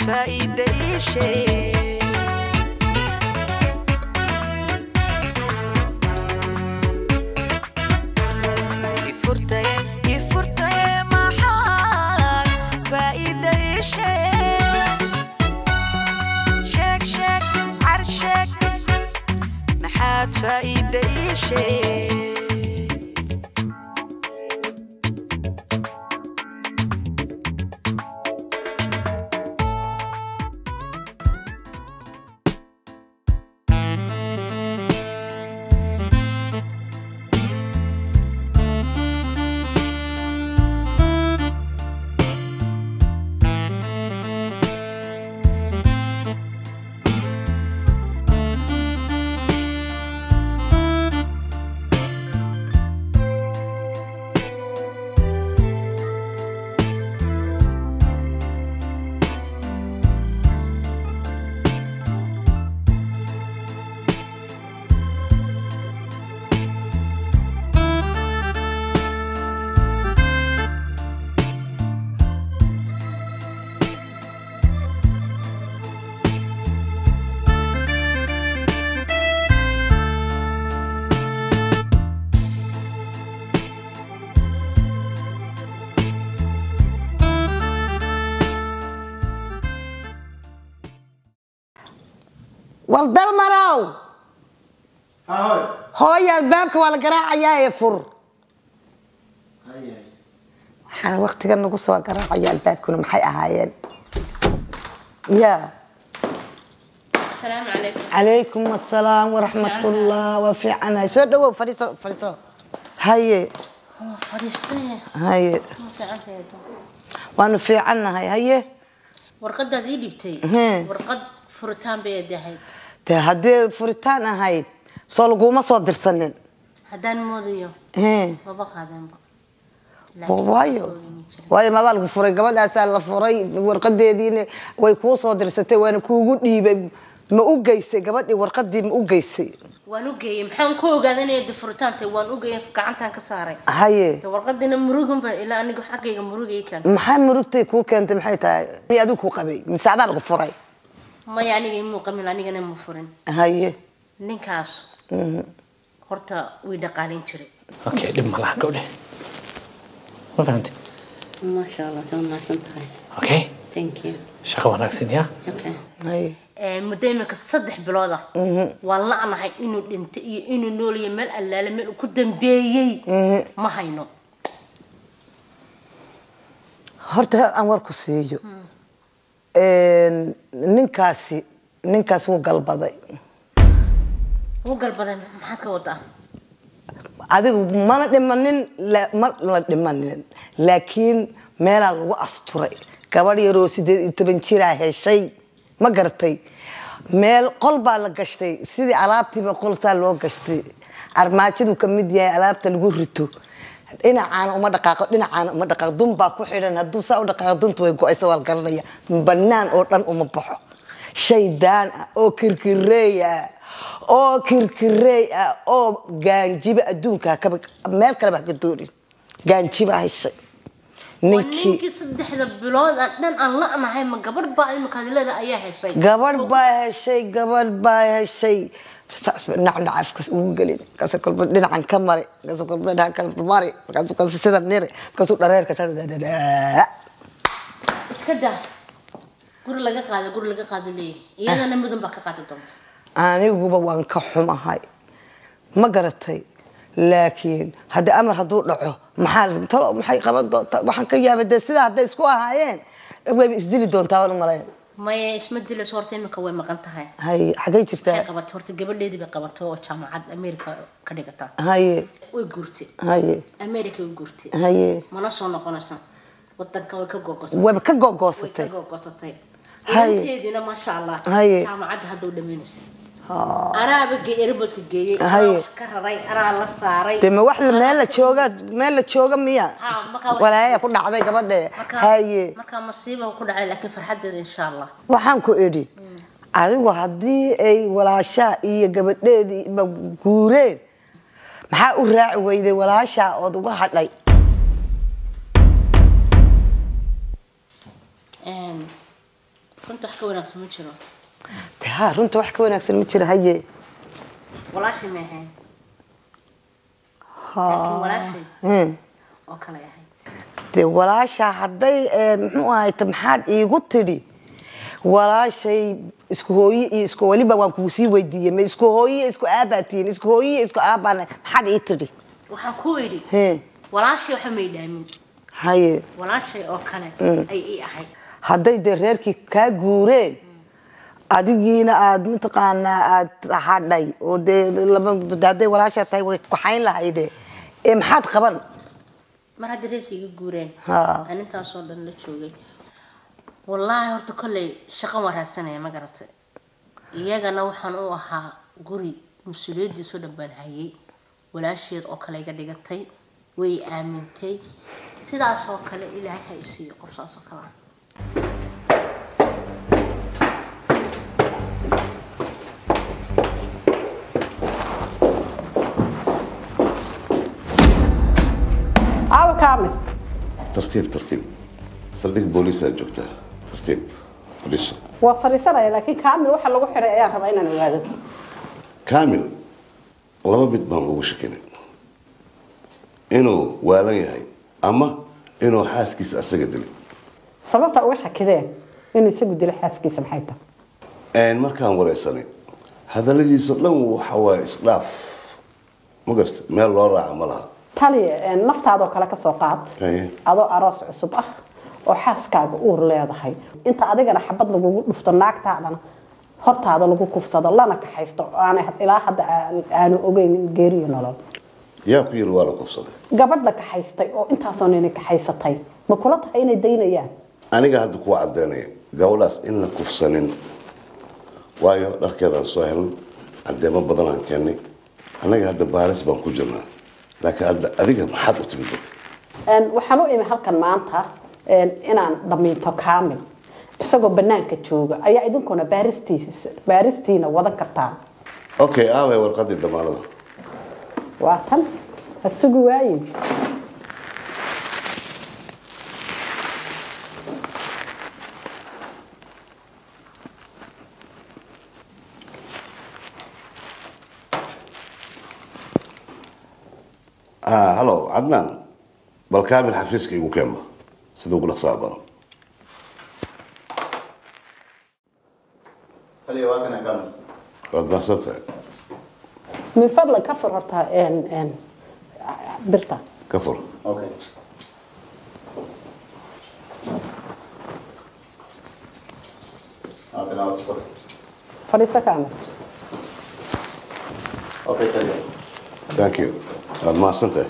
فايدة شيء يفرتي ما حال فايدة شيء شك عرشك محاد فايدة شيء والدل مراو هاي الباب ولا قراع يا يفر هاي حنا وقت كان نقص قراع يا الباب كنا محي هايين يا السلام عليكم. عليكم السلام ورحمة الله وفي عنا شو دو فريسو هاي فريستي هاي ما في عنده يا دو وانا في عنا هاي ورقد ذي دبتي ورقد فرتان بيدي هيد هدي فريتان هاي صلقوا ما صدر سنين هدان موديو ما بقى هذا واي ما ذلك فري قبل أسأل فري ورقدي دين ويكون صدر ستة وأنا كوجودي ما أوجيسي قبل ورقدي ما أوجيسي وانوجي محن كوجا ذني يد فرتان تي وانوجي كعنتان كساري هاي ورقدنا مروجهم إلى أني حقي مروجي كان محن مروجتي كوك أنت محيتها يدوك قبي مساعدة الغفري ما يعني مو قبل أني جنا مفرن هاي نكاس هرتا ويدقالين شري اوكي دم الله قولي ما فهمت ما شاء الله تمام سنتهاي اوكي ثانك يو شقه wanaagsan ya اوكي هاي مدامك الصدح بلوده والله أنا هاي إنه أنت إنه نولي مل ألا مل كدن بيجي ما هينو هرتا أمر كسيجو ننكاسي وقلب ذي وقلب هذا ما حد كوضع هذا ما ندمنن لا ما ندمنن لكن مالا وأسطوري كباري روسي تبنشيرها هالشيء ما قرتي مال قلبها لقشتي سيدي علابتي بقول سال لو قشتي أرماجد وكمديا علابتي الجورتو إنا عنا وما دقاق إنا عنا وما دقاق دم باكو حيرنا هدوسا ودقاق دم تويقو أي سوال قرنيا بنان أوران ومبحو شيدان أو كركرية أو جانجيب أدونك كبك مال كلامك الدوري جانجيب هالشيء نيكي صدح البلاد أن الله أنا هاي ما قبر باي مكادلة ده أيها الشيء قبر باي هالشيء نعم نعرف كس وقلين كس كل بدنا عن كمري كس كل بدنا كل بماري كس سيدا نيري كس درير كس ده إيش كده قول لقى قاعد ليه إيه أنا مدن بقى قاعد تمت أنا يجوب وان كحوم هاي ما قرتي لكن هذا أمر هدول لعه محل ترى محي قبض وحن كيا بدي سيدا هذا إسكوا هايين ويسدلي دون تاول مرين ما اسمد لي صورتين مكوي مقنتها هاي حاجة جرتها قبضت هرت قبل لي بقبضته جامعة أمريكا كدقتها هاي ويقولتي هاي أمريكا ويقولتي هاي ما نصون قناصا وتنك ويكجوجوس وبكجوجوستي هاي هذه ما شاء الله هاي جامعة هدول منس أنا بقي إربط جي كرري أنا الله صاري تم واحد مال تشوجا مية ولا هي كنا عادي قبل هاي ما مصيبة وكل على لكن فرحت إن شاء الله وحنكو إيدي adigu hadii ay walaasha iyo gabadheedii ba guureen maxaa u raaci weyday walaasha oo uga hadlay runta wax ka wanaagsan ma jiro taa runta wax ka wanaagsan ma jiro haye walaashii ma ahayn laakiin walaashii oo kale ahayd dee walaasha hadday muxuu ahayd maxaad iigu tidhi walaashay isku hooyo iyo isku waliba waan kugu sii weydiiyey ma isku hooyo isku aabaatiin isku hooyo isku aabaan maxaad ii tidhi waxaan ku idhi walaashii waxa ma idhaamin haye walaashay oo kale ay ii ahayd hadday dee reerkii kaa guureen adigiina aad mataqaanaa aad hadhay oo dee hadday walaashaa tahay way kuxayn lahayde ee maxaad qaban mar hadda reerkii iga guureen aan intaasoo dhan la joogay wallaahi horta kolley shaqo waraasanaya ma garatay iyagana waxaan u ahaa guri mas-uuliyadiisoo dhan baan hayay walaasheed oo kale iga dhigatay way aamintay sidaas oo kale ilaahay ha isiiyo qofsaas oo kale كامل ترتيب صدق بوليس جوجته ترتيب بوليس وفريسنا لكن كامل waxa lagu xiray ayaa rabaa inaan ogaado كامل laba mid baan ugu shakinay inuu waalan yahay ama inuu xaaskiisa asaga dilay sababta uga shakideen inuu isagu dilay xaaskiisa maxay tahay markaan wareysanay hadaladiisa dhan waxa waa isdhaaf ma gartay meel loo raaca ma laha taliye naftaada kala ka soo qaad adoo aroos cusub ah oo xaaskaaga uur leedahay inta adigana xabad lagu dhufto naagtaadana hortaada lagu kufsado lana ka haysto aanay ilaa hadda aanu ogeyn geeriyo nolol yaa ku yiri wala kufsaday gabadh la ka haystay oo intaas oo nin ka haysatay ma kula tahay inay daynayaan aniga hadda ku cadeynay gawlaas in la kufsanin waayo dharkeedan soo helin adeemo badan aan keenay anaga hadda baaris baan ku jirnaa laakiin adiga maxaad u timid waxaan u imi halkan maanta inaan dhamiinto kaamil isagoo banaanka jooga ayaa idinkuna baaristiina wadan kartaa okay aawe warqadii damaanada waa tan asugu waayin هلو عدنان بالكامل حفيزك يقول كم صدق لك صعبة خلي واقنا كامل قد ما صرت من فضلك كفر هرتها ان برتا كفر اوكي فريسة كامل اوكي تمام ثانك يو قد ما صرت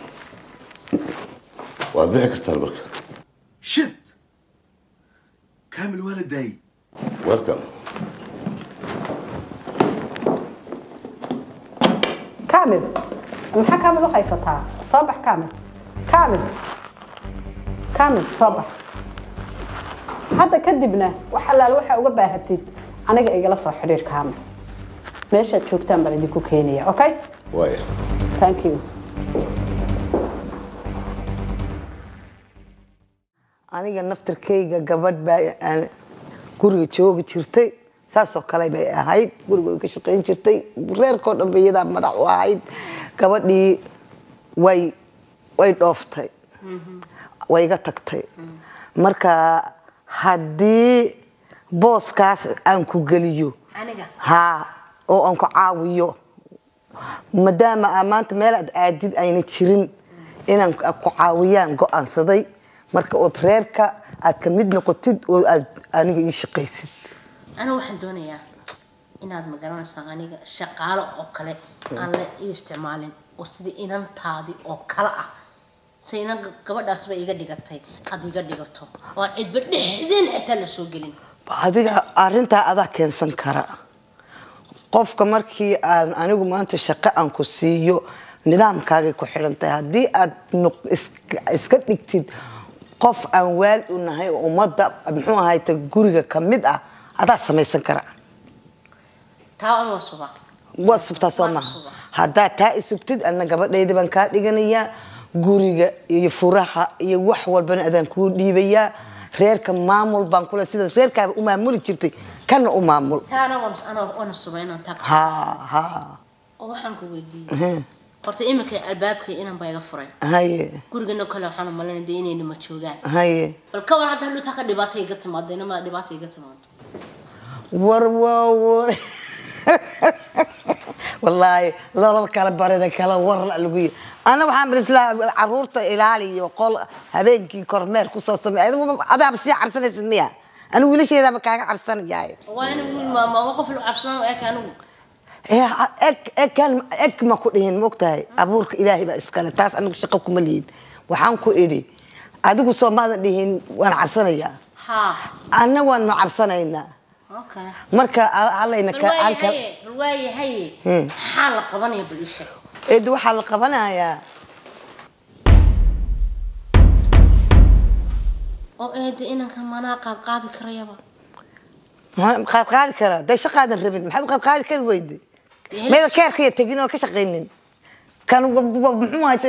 وأذبحك التربك شت كامل والدي ويلكم كامل maxaa kaamil u haysataa صباح كامل صباح hadda kadibna waxa la waxa uga baahatid aniga igala soo xiriir kaamil meesha joogtaan bal idinku keenaya okay وايه thank you aniga naftirkayga gabadh baa guriga joogi jirtay saasoo kale bay ahayd guriga ka shaqeyn jirtay reerkoo dhan bayada madax u ahayd gabadhii way dhooftay way iga tagtay marka haddii booskaas aan ku geliyo oo aan ku caawiyo maadaama maanta meel aad aadid ayna jirin inaan ku caawiyaan go'aansaday marka ood reerka aad ka mid noqotid oo aad aniga ii shaqaysid أنا واحد دنيا إن المجرون سانية شقالة أو كله أنا يستعملين وسدي إن تادي أو كلا سينا قبل أسبوع يقدر يقطع أدي يقدر يقطع وعد بدهن أتلا سوقلين هذا أرنتا هذا كان سنكرا قف كمركي أنا ما أنت شقة أنكو سيو نظام كاجي كحرنتا هذه إسكت نكتيد قف أول ونهاي ومضى محوها هاي تجوري كمدة هذا سميسن كرا تاون وصبا وصبت سما هذا تا إسبتد أنا قبل ليدي بنكات لجنيا جوري يفرحها يوح والبني أدم كود ديبيا reerka maamul baan kula sida reerkaaga u maamuli jirtay kana u maamul taana waan subaynaa tag ha waxaan ku weydiiyay horta imika albaabka inaan bayga furay haye gurigana kale waxaan maleenay inay ma joogaan haye bal ka war hadda luta ka dhibaatay iga timaadayna ma dhibaatay iga timaado war wallahi la kala barida kala war la lagu أنا وحام برسلا عرورت إلالي وقول هذيك كرمال كوسا سمي أنا بس عبسنا سميها أنا ولا شيء هذا بكاك عبسنا جاي وين ما وقف العبسنا وأكانوا إك ما كلهن وقتها أبورك إلهي بأسكال تاس أنا بشقكم مليين وحامكو إيدي أدوك صو ما دهين وأنا عبسنا يا أنا وأنا عبسنا هنا أوكي مركا على إنك رواية هي حال قبني بالإشي إيه waxaa la qabanayaa oo inanka mana qaadi karayaba ma qaadi kara day shaqadan rabin maxaad qaadi kar weydi meel keerka tagin oo ka shaqeynin kan muxuu haytay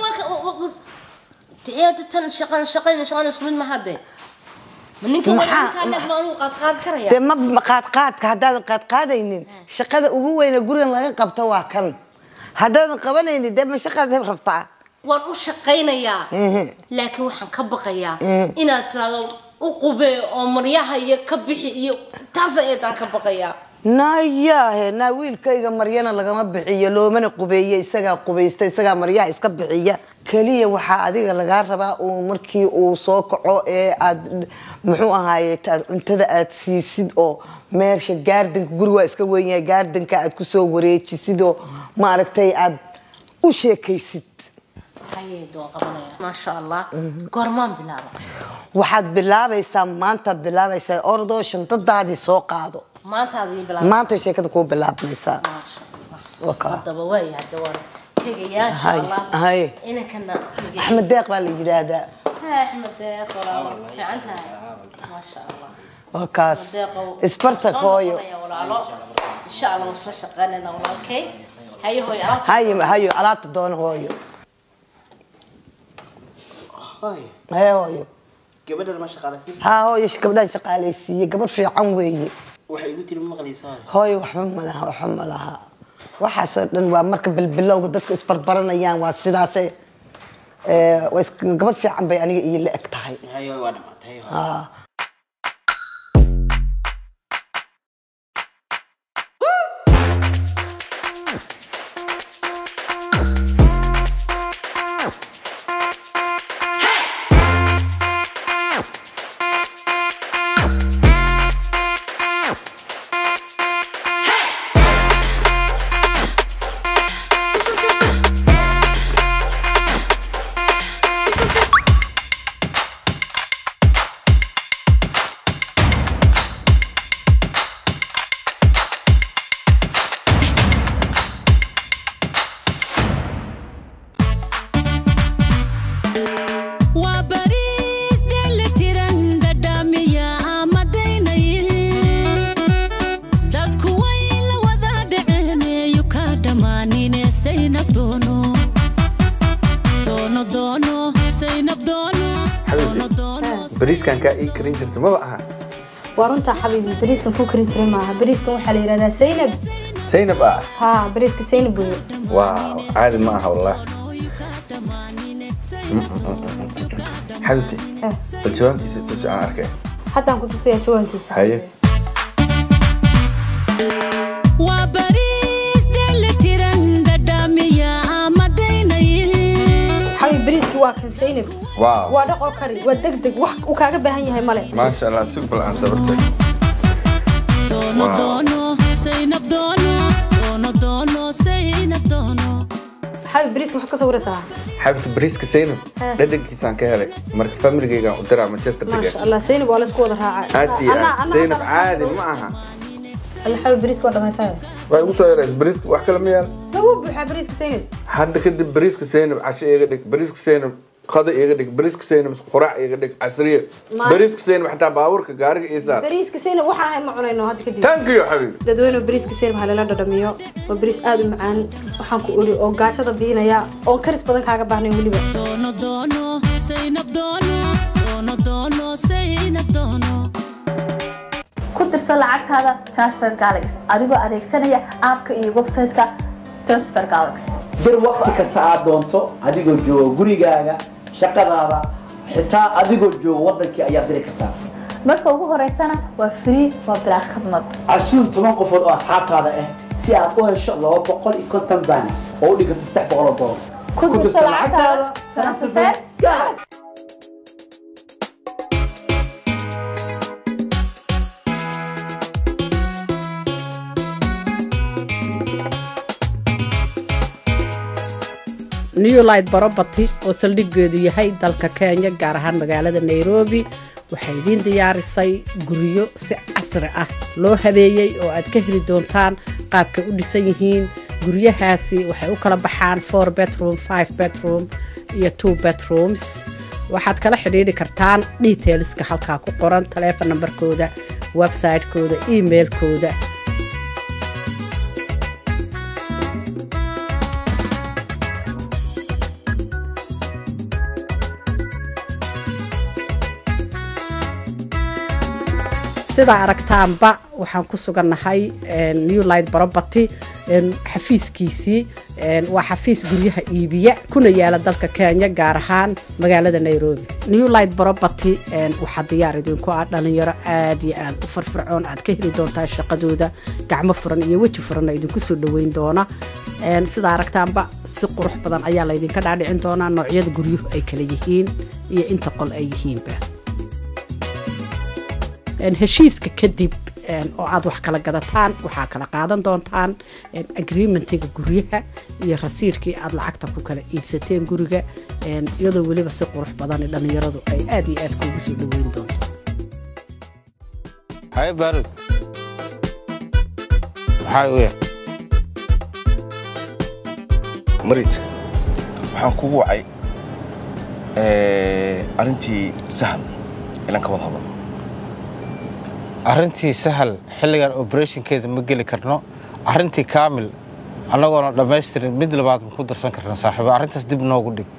tan shaqayn isku mid ma hadde ninka ma qaadi karaya ma qaadka haddaad qaadaynin shaqada ugu weyn ee gurigan laga qabto waa kan هذا قبلني ده مش قادر ربطة. وأنا شقينايا. لكن وحن كبقيا. إن ترى أقوبة أمريها يكبحي تازة إذا كبقيا. نايا ناويل كيجا مريانا لقى مبحية لو من قبية يسقى قبية يسقى مريا يسقبحية كلية وحادي لقى ربا ومركي وصوق محوها هاي أنت ذا تسيد أو مارش جاردن جروا إسكوينيا جاردن كأد كسو وريتش سيدو ما ركتي أد وشيكيسيد. هاي دوا قبلنا ما شاء الله قرمان بلابا. واحد بلابا يسام مانتا بلابا يسام أردو شنطة دادي سوق هذا. ما أنت هذه بلاب ما أنت شيء كده كوب بلاب نساء. ما شاء الله. هذا بواي هالدوار. تيجي يا شاء الله. هاي. إنا كنا. أحمد داق بالجدادة. ها أحمد داق ولا في عندها. ما شاء الله. وكاس. إسبرتا خويو. إن شاء الله وصل شغالنا ولا أوكي. هاي هوي علاط. هاي علاط دون هويو. هاي هويو. gabadhan ma shaqaalaysiin hooyo gabadhan shaqaalaysiin gabadh fiican weeye waxay igu tiri maqlaysaa hooyo waxba ma laha waxaas dhan waa marka bilbilowga dadku isbarbaranayaan waa sidaas gabadh fiican bay aniga iyo la eg tahay hayo waa dhamaatay بريسكان كأي كرين جرت ما بقى ورنت حبيبي بريسكان كو كرين جرت معها بريسكان وحلا يرادا سينب ها بريسك سينب واو عادي معها والله حبيبتي الجوان كيس تسعى عاركة حتى كنت سيا جوان كيس هاي وبريس دلتيران دداميا بريسك واكن سينب واو وادق كاري ودقدق wax uu kaaga baahan yahay male ma sha Allah super aan sabartay dono Zainab dono Zainab dono حبيب بريسك wax ka soo waraysaa حبيبتي بريسك Zainab dhadhankiisaan ka helay marka familygayga u diraa Manchester ma sha Allah Zainab waa la isku wada raacay ana Zainab caadi ma aha الحبيب بريسك waa dhamaysaa way ugu soo yareys بريسك wax kale ma yaal lagu buuxa بريسك Zainab hadda kadib بريسك Zainab casho iga dhig بريسك Zainab قضي يقدك بريسك سينب قراع يقدك عسرية بريسك سينب حتى باورك قارق إيسار بريسك سينب وحنا هاي معنا هذا كده تانك يا حبيبي دادوينو بريسك سينب هلا لا دميو وبريس آدم معان وحنا كقولي أو قاعدة ضبينا يا أو كرس بدن كعجب بحنا ولي بقى dono Zainab dono lacagtaada Transfer Galaxy adigoo adeegsanaya app-ka iyo website-ka Transfer Galaxy dir waqti kasta aad doonto adigoo jooga gurigaaga shaqadaada xitaa adigoo jooga wadankii ayaa diri kartaa marka ugu horeysana waa free waa bilaa khidmad casuum 10 qofood oo asxaabtaada ah si aad u hesho 250 baan oo u dhiganta $300 ku dirso lacagtaada Transfer Galaxy New Light Property oo saldhigeedu yahay dalka Kenya gaar ahaan magaalada Nairobi waxay idin diyaarisay guryo si casri ah loo habeeyay oo aad ka heli doontaan qaabka u dhisan yihiin guryahaasi waxay u kala baxaan 4 bedroom 5 bedroom iyo 2 bedrooms waxaad kala xiriiri kartaan detailska halka ku qoran telephone numberkooda website-kooda email-kooda sida aragtaanba waxaan ku sugannahay New Light Property xafiiskiisii waa xafiis guryaha iibiya kuna yaala dalka Kenya gaar ahaan magaalada Nairobi New Light Property waxa diyaar idinku ah dhalinyaro aad iyo aad u farfircoon aad ka heli doontaa shaqadooda gacmo furan iyo waji furan idinku soo dhaweyn doona sida aragtaanba si qurux badan ayaa la idinka dhaadhicin doonaa noocyada guryuhu ay kala yihiin iyo inta qol ay yihiinba heshiiska kadib oo aad wax kala gadataan waxa kala qaadan doontaan agreementiga guryaha iyo rasiidkii aad lacagta ku kala iibsateen guriga iyadoo waliba si qurux badan dhalinyaradu ay aad iyo aad kugu soo dhaweyn doonto hay barud haye marit waxaan kugu wacay arintii sahal ilan ka wada hadal arintii sahal xilligan operationkeeda ma geli karno arintii kaamil anagoona dhammaystirin mid labaad ku darsan karna saaxiib arintaas dib noogu dhig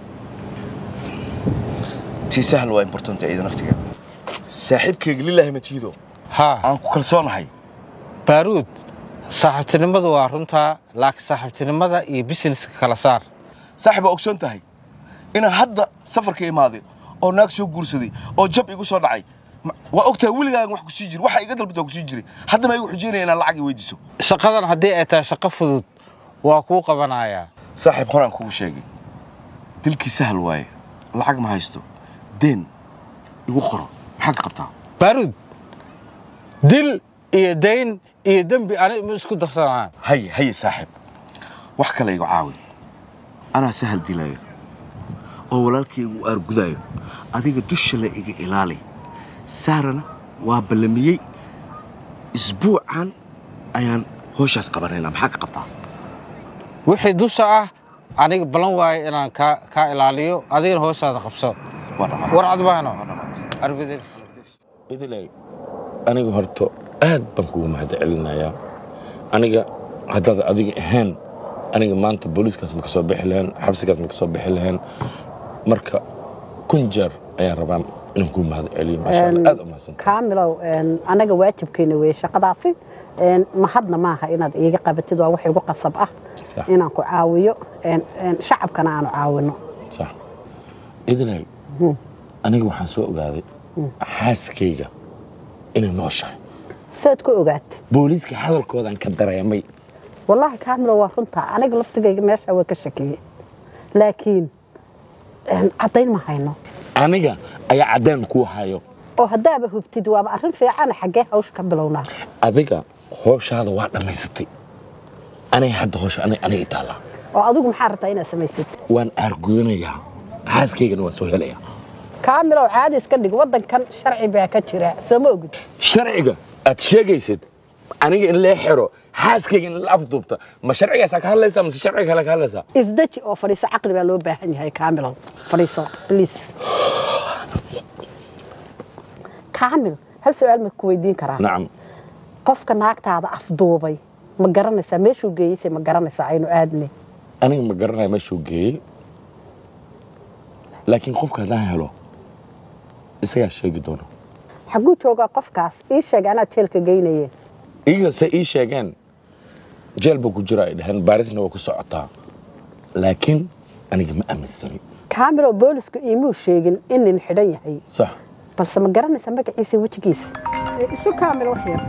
tii sahal waa important ayda naftigeeda saaxiibkeyga lillahi matiido aan ku kalsoonahay baruud saaxiibtinimadu waa runtaa laakiin saaxiibtinimada iyo businesska kala saar saaxiib waa ogsoon tahay inaan hadda safarka imaaday oo naag soo guursaday oo jab igu soo dhacay waa ogtahay wiligaaga wax ku sii jiri waxa iga dalbada ku sii jiri hadda ma igu xujeenay inaan lacag weydiiso shaqadan haddii ay tahay shaqo fudud waa kuu qabanayaa saaxiib horaan kugu sheegay dilkii sahal waaye lacag ma haysto deen igu qoro maxaad ka qabtaa baruud dil iyo dayn iyo dembi ani ma isku darsanaa haye saaxiib wax kale igu caawi anaa sahal dilaayo oo walaalkaygu aargudaayo adiga dusha la iga ilaali saarana waa ballamiyey isbuucan ayaan hooshas qabanayna maxaa ka qabtaa wixii dusha ah aniga balan waaye inaan ka ilaaliyo adigana hooshada qabso war adbaano idilay aniga horto aad baan kugu mahadcelinayaa aniga haddaad adiga ahaan aniga maanta booliiskaas ma ka soo bixi lahayn xabsigaas ma ka soo bixi lahayn marka kun jeer ayaan rabaa inaan ku mahadceliyo maasha Allah aad u mahadsan kaamilow anaga waajibkeena weey shaqadaasi ma hadna maaha inaad iiga qabatid waa wax igu qasab ah inaan ku caawiyo shacabkana aan caawino sax idilay aniga waxaan soo ogaaday xaaskeyga inay nooshahay saad ku ogaatay booliiska hadalkoodan ka dareemay wallahi kaamilow waa runta aniga laftigeyga meesha waa ka shakiyay laakiin cadayn ma hayno aniga ayaa cadaan ku hayo oo hadaaba hubtid waa arrin fiican xagee hawsha ka bilowna adiga hawshaada waa dhamaysatay aniga hadda hawsha aniga taala oo adigu maxaa rabtaa inaad samaysid waan argudanayaa xaaskaygana waan soo helayaa kaamilow caadi iska dhig wadankan sharci baa ka jira soo ma ogid sharciga aad sheegaysid aniga in la xiro xaaskayga in la afduubta ma sharcigaas ka hadlaysaa mise sharciga kale ka hadlaysaa isdaji oo fadhiiso caqli baa loo baahan yahay kaamilow fadhiiso please kaamil hal su'aal ma ku weydiin karaa nacam qofka naagtaada afduubay ma garanaysaa meeshuu geeyay ma garanaysaa aynu aadnay aniga ma garanayo meeshuu geeyay laakiin qofka haddaan helo isagaa sheegi doona xaguu joogaa qofkaas ii sheeg anaa jeelka geynayeen iyaga se ii sheegeen jeel buu ku jira ay dhaheen baarisna waa ku socotaa laakiin aniga ma aaminsani kaamil oo boolisku iimuu sheegin in nin xidhan yahay sax balse ma garanaysa magaciisa wejigiisa isu kaamil wax yar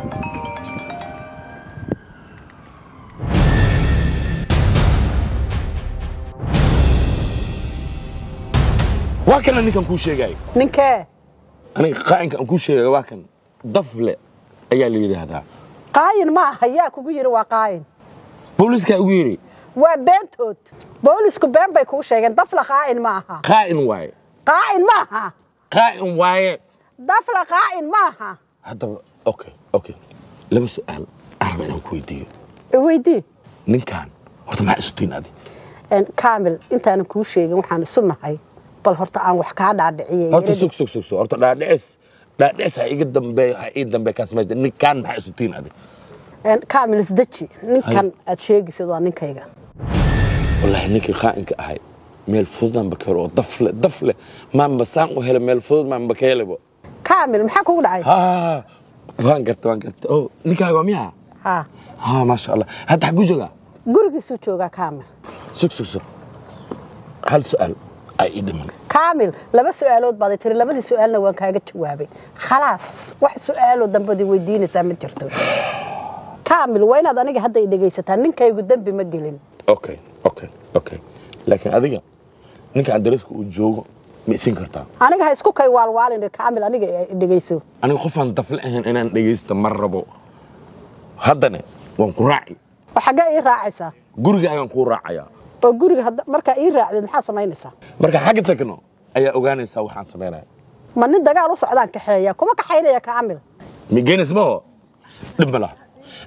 waa kana ninkan kuu sheegay ninkee aniga qaa'inka aan kuu sheegay waa kan dafle ayaa la yidhaahdaa qaayin ma aha yaa kugu yidhi waa qaayin booliiskaa ugu yidhi waa beentood boolisku been bay kuu sheegeen dafla qaa'in ma aha qaa'in waaye qaa'in ma aha qaa'in waaye dafla qaa'in ma aha haddaba okay laba su'aal araba inaan ku weydiiyo weydii ninkan horta maxaa isu tiin adi kaamil intaanan kuu sheegin waxaan isu nahay bal horta aan wax kaa dhaadhiciyay horta sug horta dhaadhicis ha iga dambeeyo ha ii dambeeyo kaas meesha ninkan maxaa isu tiin adi kaamil isdeji ninkan aad sheegaysid waa ninkayga wallaahi ninkii qaa'inka ahay meel fududaan ba ka helo oo dafle maanba saan u helo meel fudud maanba ka helabo kaamil maxaa kugu dhacay waan garta oo ninkaaga waa miyaa maasha allah hadda xaguu joogaa gurigiisuu joogaa kaamil sug hal su'aal ay ii dhiman kaamil laba su'aalood baad tiri labadii su'aalna waan kaaga jawaabay khalaas wax su'aalo dambadii weydiinaysaa ma jirto kaamil waa inaad aniga hadda i dhegaysataa ninkaygu dembi ma gelin okay laakiin adiga ninka adreeska uu joogo ma isin kartaa aniga ha isku kay waalwaalin kaamil aniga i dhegayso aniga qofaan dafle ahayn inaan dhegaysta ma rabo haddana waan ku raaci oo xaggee ii raacaysaa guriga ayaan kuu raacayaa oo guriga markaa ii raacdeed maxaad samaynaysaa marka xagga tagno ayaa ogaanaysaa waxaan samaynaya ma nin dagaal u socdaan kaxeeya kuma kaxaynaya kaamil migenismaho dhib ma laha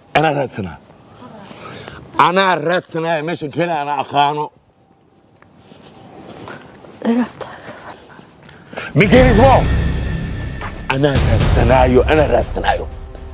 anaa raadsanaya meeshan keli anaa aqaano migenismaho anaa raadsanaayo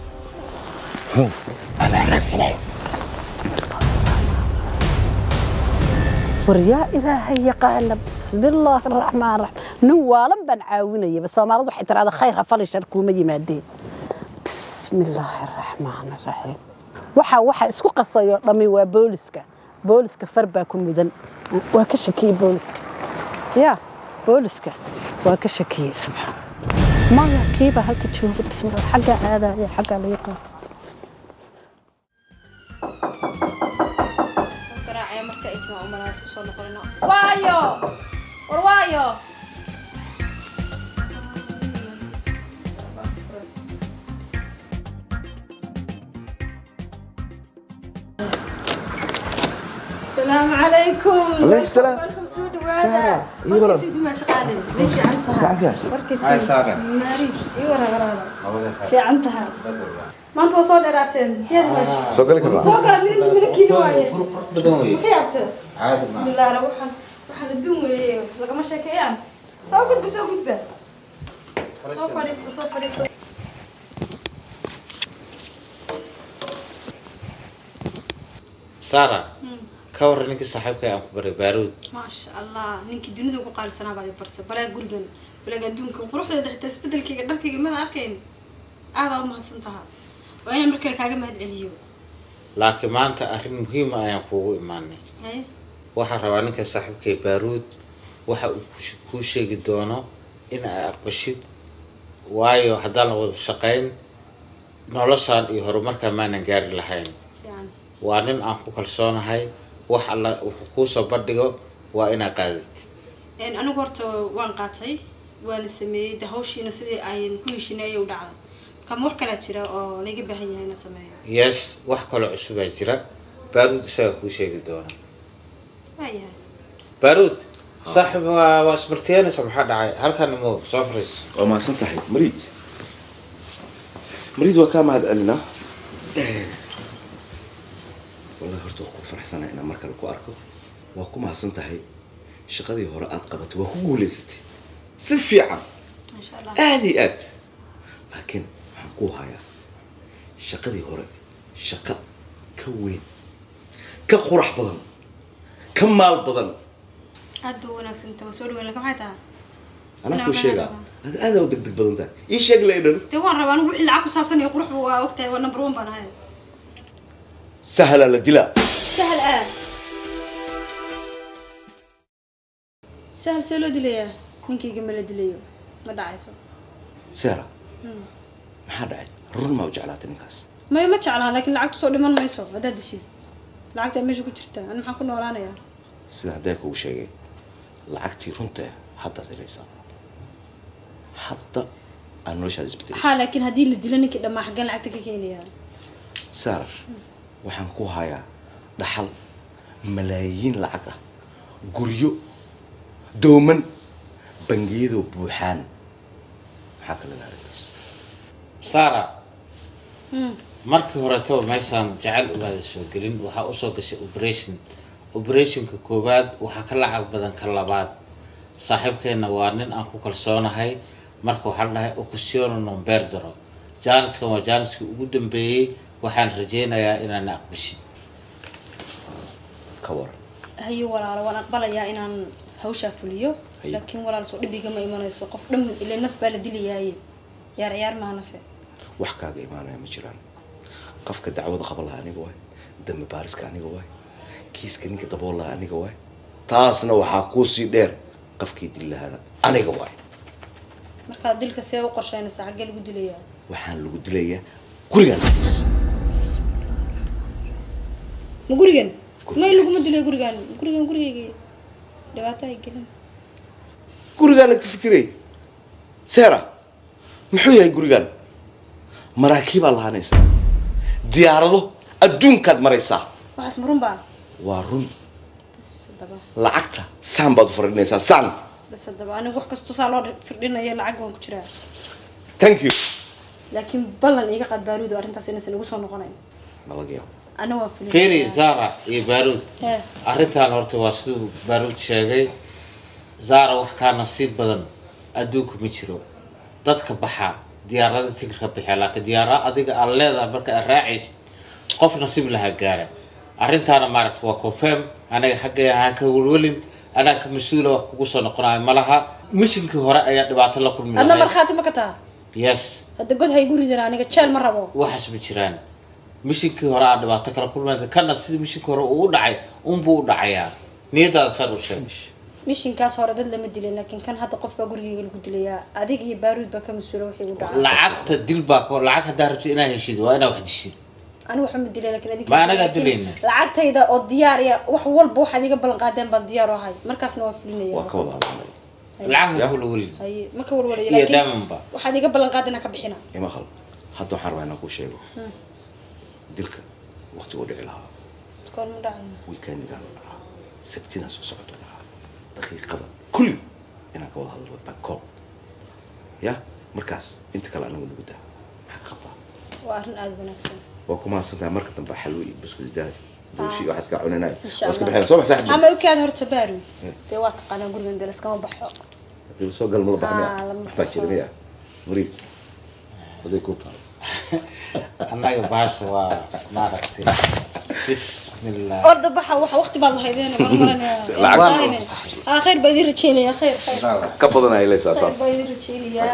waryaa ilaahay yaqaana bismillaahi araxmaan raxiim nin waalan baan caawinayaba soomaalidu waxay tiraahdaa khayr ha fali shar kuuma yimaadeen bismillaahi araxmaan araxiim waxa isku qasayo dhammi waa booliska far baa ku mudan waa ka shakiyey booliska waa ka shakiyey subxaan maya kiiba halka jooga bismillah xaggaa aadaya xaggaa laga qaado waayo السلام عليكم. عليك السلام. سارة. ايوه سيدي ما شغالين. ليش عنتها؟ هاي سارة. ماريش. ايوه غراضة. في عنتها. ما انت وصل راتين. يا دمشق. سوق لك الله. سوق من كيلوايه. بدوي. كيف عادي. بسم الله روحا. waxaan adduun lagama sheekeeyaan soo gudba soo fadhiista Sara ka waran ninkii saaxiibkay aan ku baray baaruud maasha allah ninkii dunida ugu qaalisanaa baad bartay balaa gurigan balaa adduunka quruxdeeda xitaa isbedelkayga dharkayga ma arkayn aad u mahadsan tahay waa inaan markale kaaga mahad celiyo laakiin maanta arrin muhiim ah ayaan kuugu imaanay waxaan rabaa ninka saaxiibkay baaruud waxa uu ku sheegi doono in ay aqbashid waayo haddaan la wada shaqayn noloshaan iyo horumarka maanan gaari lahayn waa nin aan ku kalsoonahay wax alla wuxuu kuu soo bandhigo waa inaad qaadatid anigu horta waan qaatay waana sameeyey de hawshiina sidii ayan ku heshinay ayay u dhacday kama wax kala jira oo laga baahan yahay inaan sameeyo yes wax kale cusubaa jira baaruud isaga kuu sheegi doona بارود صاحب واسبرتيان سمحة دعاء هل كان مو صفرس وما سنتحي مريض وكام هذا قالنا والله هرتو فرح سنة إنا مركب كواركو وكم سنتحي شقدي هراءات قبت وهو ليستي سفي عم ما شاء الله آليات لكن حقوها يا شقدي هراء شقة كوين كقرح بدن كم مال بدن أدو وناكس أنت مسؤول ولا كم حياتها أنا كل شيء هذا ودك بدون إيش شغله توان ربنا وحي العكو سابسن يقرح وقتها ونمبر 1 بان هاي سهل الدلاء سهل سهل سلو دليا نينكي جمل دليو ما دعيسو سارة ما حد عين رون ما وجعلات الناس ما جعلها لكن لعقت سو دمان ما يسو هذا دشي لعقت ماشي كجرتا انا maxaan ku noolaanaya sida haday ku sheegay lacagtii runta hadda dilaysa hadda aan noloshaada isbedel ha laakiin hadii la dilo ninkii dhamaa xagan lacagta ka keenaya Sara waxaan ku hayaa dhaxal malaayiin lacag ah guryo dooman bangiyada buuxaan waxa kale la aragtaas Sara markii hore too meeshan jacayl u baad soo gelin waxa u soo gashay operationka koobaad waxa ka lacag badan ka labaad saaxiibkeena waa nin aan ku kalsoonahay marka waxa la dhahay occasion non perdero jaaniska waa jaaniska ugu dambeeyay waxaan rajeynayaa inaan aqbashid kawar hayo walaalo waan aqbalayaa inaan hawsha fuliyo laakiin walaal soo dhibiga ma imanayso qof dhan ilaa naf baa la dilayay yaar ma nafe wax kaaga imaanaya ma jiraan qofka dacwada qabalaha aniga way dambe baariska aniga way kiiska ninka daboolaha aniga way taasna waxa ku sii dheer qofkii dilaha aniga way marka dilka see u qorsheynaysaa xagee lagu dilayaa waxaan lagu dilayaa gurigan ma gurigan ma lagu ma dilay gurigan gurigayga dhawaato ay gelin gurigan ka fikiray Sara muxuu yahay gurigan maraakiib Allah hanaysa diyaarado adduunkaad maraysaa waxaas marun baa waa run lacagta saan baad u fardhinaysaa saan bas hadaba anigu wax kasto saa loo firdhinayo lacag waan ku jiraa thank you laakiin ballan iga qad baaruud arrintaas inaysan ugu soo noqonayn malaga ana waa filin Firi Zara iyo Baaruud arrintan horta waa sidoo Baaruud sheegay Zara wax ka nasiib badan adduunka ma jiro dadka baxa diyaarada tigirka bixiya laakiin diyaarada adiga aan leedahay marka ay raacis qof nasiib laha gaara arrintaana maaragtay waa confirm anaga xaggayga ka walwalin ana ka mas'uul wax kugu soo noqonaay malaha mishinkii hore ayaa dhibaato la kulmay adna marxaati ma ka taa yes hadda god hay guriga aniga jeel ma rabo waxaas ma jiraan mishinkii hore aan dhibaato kala kulmay kana sidii mishinkii hore uu dhacay buu u dhacayaa niyadaada khayr u sheeg mishinkaas hore dad lama dilin laakiin kan hadda qof baa guriga lagu dilayaa adig iyo baaruud baa ka mas'uul wixii u dhacay lacagta dilba ko lacag hadaa rabto inaa heshid waa inaa wax dishid anigu waxa ma dilay laakiin adig ma anaga dilayna lacagtayda oo diyaar ah wax walba waxa adiga ballan qaadeen baan diyaar u ahay markaasna waa fulinaya waa ka wada lacag ku lawali hay ma ka walwalay laakiin waxa adiga ballan qaadena ka bixina ima khal hadda waxaan rabaa inaan ku sheego dilka waqti uu dhici lahaa kool ma dhacay weekend-ga sabtida soo socoto daqiiqada kulli inaan ka wada hadlo backcall ya markaas inta kale anagu nagu daa maxaa qabtaa waa arrin aad wanaagsan waa kuma santaa marka dambe xalwi buskud daad دوشي واحد كا cunanay iska bixin soo baxay ama u kaad horta baaru te waa taqaan gurigan dalas kama baxo hadii soo gal ma baxnaa waxba jirmaya murid waday ku taal anaga baas waa maaragtay bismillah orda baxa waxa waqti baad lahaydeen mar maranaya khayr baad rajeynaya khayr ka badan ay leeyahay taas baad rajeynaya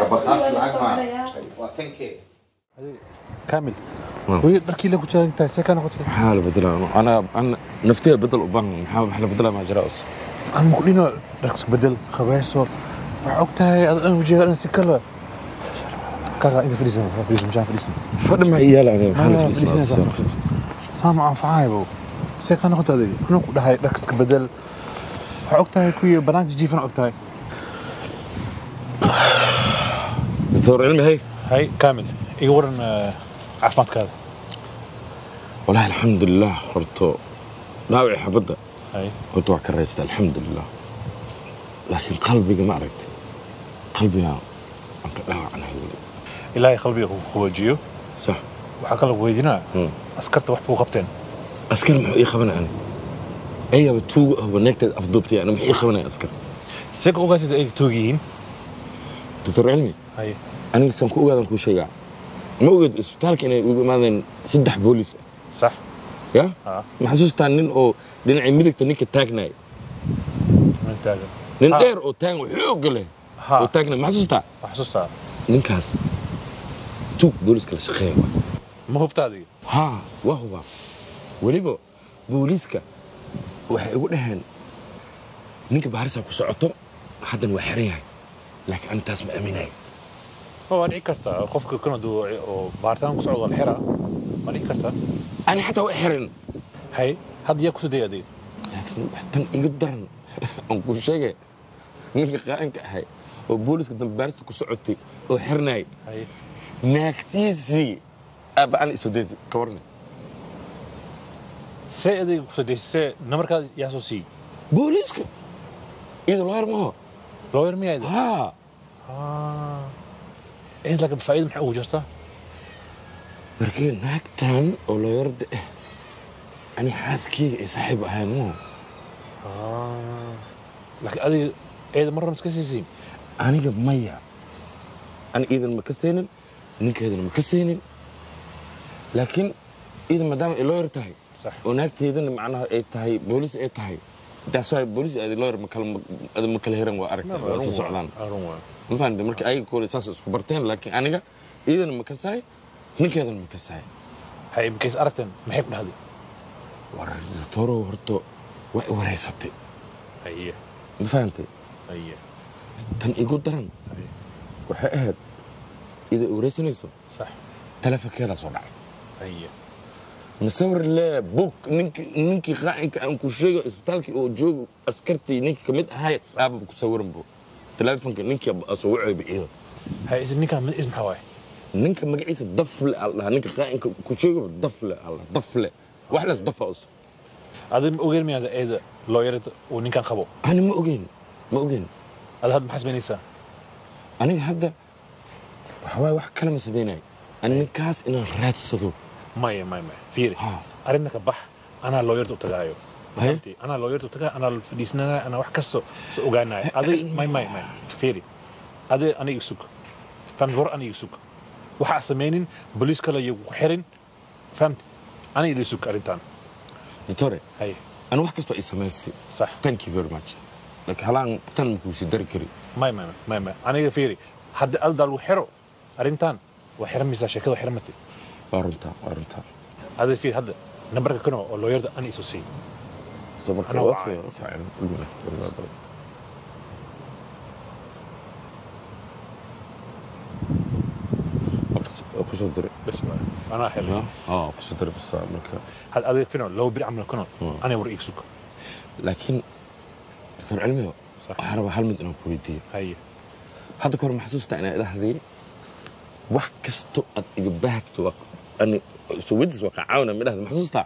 waa thank you كامل وي دركي لك جاي سكن قلت حال بدل انا نفتي بدل وبان حال بدل ما جراس انا كلنا دركس بدل خبايسو وقتها انا وجهي انا سكله كذا اذا فليس مش عارف فليس فدم عيال انا فليس سامع فعايبو سكن قلت هذه انا كدهاي دركس بدل وقتها كوي بنات جيفن وقتها دكتور علمي هي كامل يورن عفمت كذا والله الحمد لله هرتو ناوي حبده هاي هرتو كريست الحمد لله لكن قلبي ما عرفت قلبي انك داوع عن هالولد إلهي قلبي هو جيو صح وحكى لك ويدنا اسكرت وحبو قبتين اسكر محي خبنا عني اي بتو هو نكتد افضبتي انا محي خبنا اسكر سيك اوغاتي اي توغيين دكتور علمي هاي انا سنكو اوغادن كو شيغا ما وجد اسبتالك إنه ماذا سدح بوليس صح يا ما حسوس تانين أو دين عميلك تنيك تاجناي من تاجن دين دير أو تاج وحوق له oo taagna ma xasuustaa ninkaas tuug booliska la shaqeeya ma hubtaadii waa hubaa weliba booliska waxay ugu dhaheen ninka baarisa ku socoto haddan waa xiran yahay laakiin aan taas ma aaminayo waa dhici kartaa qofka kana oo baaritaan ku socdo la xiraa ma dhici kartaa ani xataa waa xiran hay hadda yaa ku soo dayay laakiin tan iga daran aan ku sheegay ninka qaanka ahay oo booliska dambe baarista ku socotay oo xirnay naagtiisii abaan isu daysi ka warnay see adiga ku soo daysay namarkaas yaa soo sii booliska iyadoo looyar miyayd إنت لكن فائدة محقوق جستا markii naagtan oo looyarda ah ani xaaskeyga ay saaxiib ahayn mo laakiin adiga eeda marna iska siisiin aniga maya ani iidan ma ka saynin ninkeedana ma ka saynin laakiin iidan maadaama ay looyar tahay oo naagteedana macnaha ay tahay boolis ay tahay daaswaay boolis ay looyar ma kala heran waa aragta waa isla socdaan ma fahamtay marka ayaga koole saas isku barteen laakiin aniga iidana ma ka sahay ninkeedan ma ka sahay hay imkays aragteen maxay ku dhahday war doctorow horto way wareysatay haye ma fahamtay haye tan igu daran waxay ahayd ida wareysanayso sax telefonkeeda soo dhacay haye masawir le book ninkii qaanka aan ku sheego isbitaalkii oo joogo askartii ninkii kamid ahay aaba ku sawiran bo telefonka ninkii soo wacay bixiyo hay ninka isma waay ninka magaciisa dafle allah ninka qaanka ku sheego dafle allah dafle wax la dafaus adin ogeyn miyaada eeda looyarada oo ninkan qabo ani ma ogeyn ada had maxaa sameynaysaa aniga hadda waxa wax kale ma sameynay ani ninkaas inaan raadsado maya fiiri arrinta ka bax anaa looyarda u tagaayo فهمتي انا لويرت وتجا انا فديسنا انا wax kasto soo ogaanay adi may fiiri adi ani isug fahmt war ani isug waxa sameeynin police kala iyagu xirin fahmt ani isug arintan ditore hay ana wax kasto ay sameeyay صح thank you very much like halaan tan ku si dar kari may aniga fiiri hadda aldal xiro arintan wa xiramisa sheekada xiramati warunta adi fiiri hadda nambarka kana oo looyarda ani isu sii أنا أوكي كسودر بس أنا حلو كسودر بس مركا هل هذا فينا لو بيعمل كنا أنا وريك سوق لكن دكتور علمي أحرب حلمت أنا كويتي هي هذا كور محسوس تاعنا إلى هذه wax kasto aad iga baahto ani suwidis waxa caawna midhaha maxsuusta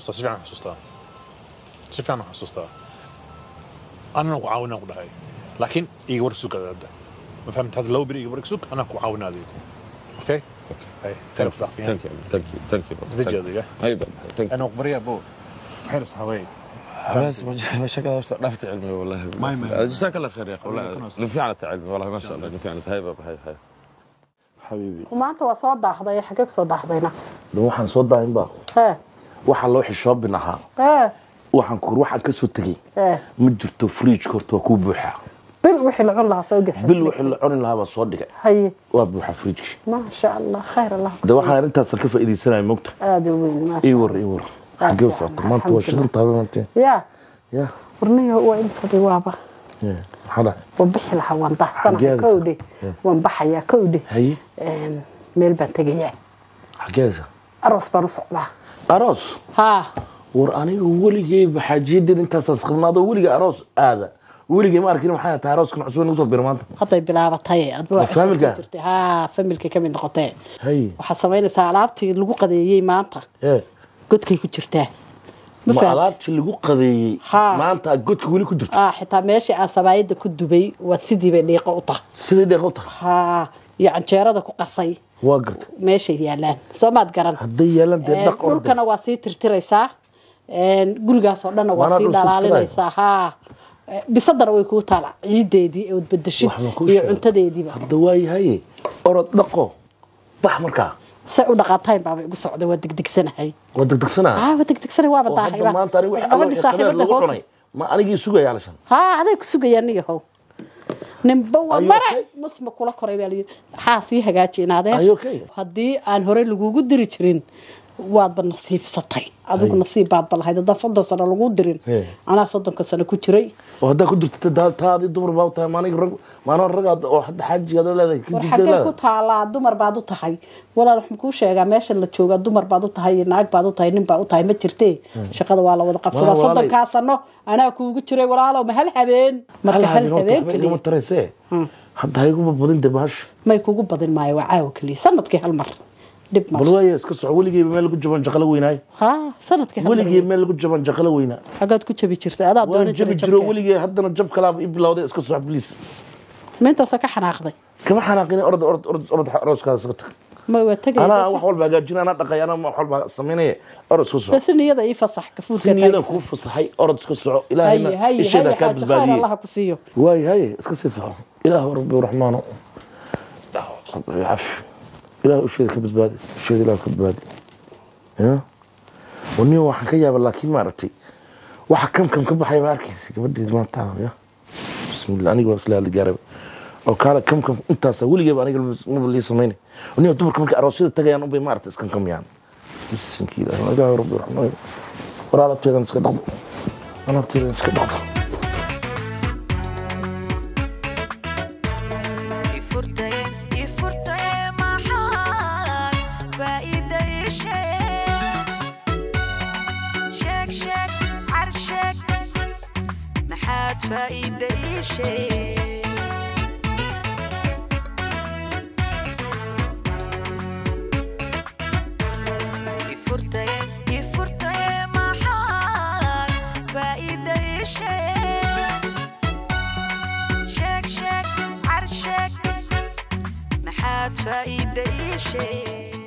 si fiican xasuustaa أنا ku caawinaa ku dhahay laakiin iga war suuq aad ma fahamtay hada loo biri iga war suuq ana ku caawinaa okay hay thank you زجاجة ايوه انا اخبريه ابو حرص حوي بس ما شكلها ضفت علمي والله ما جزاك الله خير يا اخي والله نفعنا علمي والله ما شاء الله نفعنا هاي هاي حبيبي وmaanta waa soo daahday xagee ku soo daahdayna waxaan soo daahin ba waxa loo xishood binaha waxaan ku ruuxa ka soo tagay ma jirto fridge korto ku buuxa bil wixii la cun lahaa soo gaxay bil wixii la cun lahaa soo dhigay haye waa buuxa fridge ma sha Allah khayr Allah waxaan intaas ka faa'iideysanay mogta aad u weyn ma ii war xagee soo maanta waa shaqo taabantay ya warniyo waa in sadii waaba hada wabixi lahaa waan daahsanahay kowdhi waan baxayaa kowdhi haye meel baan tagayaa xageesa aroos baan u socdaa aroos war aniga weligay baxaajidin intaas asqabnaado weliga aroos aada weligay ma arkin maxay tahay aroos kan cusub soo bir maanta haday bilaabatay adba jirtay familka kamid noqotay waxa sameynaysaa alaabtii lagu qadeeyay maanta godkay ku jirtaa ma alaabtii lagu qadeeyay maanta godka wali ku jirto xitaa meeshii aan sabaayada ku dubay waa sidii bay dhiiqo u tahay iyo canjeerada ku qasay waa garta meesha yaalaan Soomaad garan haday yaalan dee dhaq dhulkana waa sii tirtiraysaa gurigaas oo dhan waa sii dhalaalinaysaa bisadar way ku taala ciideedii oo bedeshid iyo cuntadeediiba hadda way haye orod dhaqo bax markaa say u dhaqaatayn baa igu socday waa degdegsanahay waa degdegsanahay waa badahay maanta anigu waxa saaxiibada hoos ma anigii sugaya alashan aday ku sugayaan niyahow nimba mara masma kula koray baa lii xaasii hagaajinaadeen haddii aan hore lagugu diri jirin waadba nasiibsatay adigu nasiib baad balahayd haddaan 30 sano lagu dirin anaa 30 sano ku jiray oo haddaa ku dirta taadi dumar baa u tahay maano rag oo hadda xaajiga leedahay ku jirta ku taalaa dumar baad u tahay walaal wax ku sheegaa meesha la jooga dumar baad u tahay naag baad u tahay nin baad u tahay ma jirtee shaqada waa la wada qabsadaa 30 sano anaa kuugu jiray walaalow ma hal habeen marka hal habeen kaliya ma tareysee hadda ay ugu badin dibaash may kugu badin maayo waa caaw kaliya sanadkii hal mar dib ma balwaye iska soo waligeey meel lagu jaban jaqala weynaay sanadkii waligeey meel lagu jaban jaqala weynaa hagaad ku jabi jirtay adaa doonay jiro waligeey haddana jab kala bilowday iska soo please meenta ka xanaaqday kama xanaaqin orod rooskaada iska tag ma waa tagay ana wax walba hagaajina ana dhaqay ana wax walba sameynay orod isku soo tasniyada ii fasax ka fuudka niyada ku fasaxay orod isku soo ilaahayna ishada ka badbaadiyo Allah ku siiyo way hay iska sii soo ilaahu rabbi rahmaano عافية إله أشياء كبزبادي أشياء إله كبزبادي يا ونيو واحد كيا لكن ما رتي واحد كم كبحي ما أركيس كبدي ما تعرف يا بسم الله أنا أقول سلالة الجارب أو كلا كم أنت سوي لي أنا أقول مو اللي سميني ونيو تبر كم كأرسل تجي أنا بما رتيس كم يعني بس كذا أنا جاي ربي رحمه ولا بتيجي نسكت أنا بتيجي نسكت فايدة شيء يفرطي محال فايدة شيء شك عرشك محاد فايدة شيء